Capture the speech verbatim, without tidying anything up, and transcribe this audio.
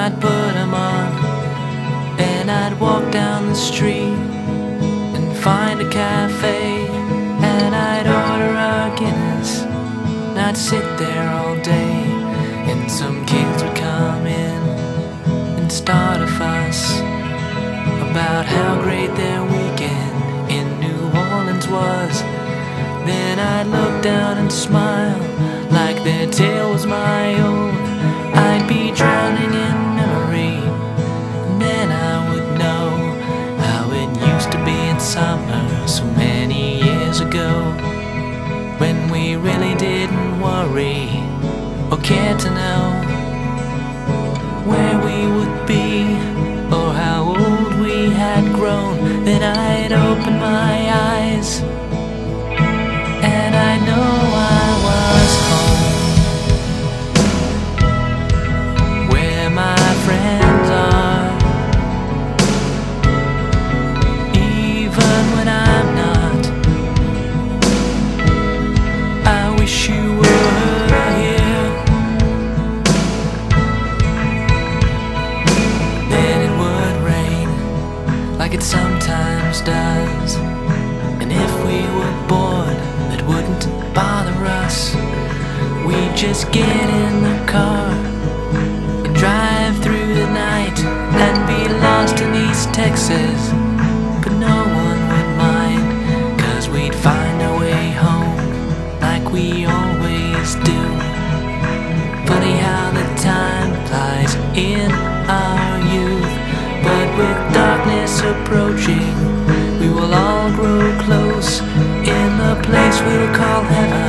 I'd put 'em on, and I'd walk down the street and find a cafe, and I'd order a Guinness, and I'd sit there all day, and some kids would come in and start a fuss about how great their weekend in New Orleans was. Then I'd look down and smile like their tale was my own. I'd be drowning in memory, and then I would know how it used to be in summer so many years ago, when we really didn't worry or care to know where we would be or how old we had grown. Then I'd open my eyes and I know I was home, where my friends are, even when I'm not. I wish you were here. Then it would rain like it sometimes does, and if we were bored, it wouldn't bother us. We'd just get in the car and drive through the night and be lost in East Texas, but no one would mind, 'cause we'd find our way home like we always do. Funny how the time flies in our youth, but with darkness approaching, we will all grow close in the place we'll call heaven.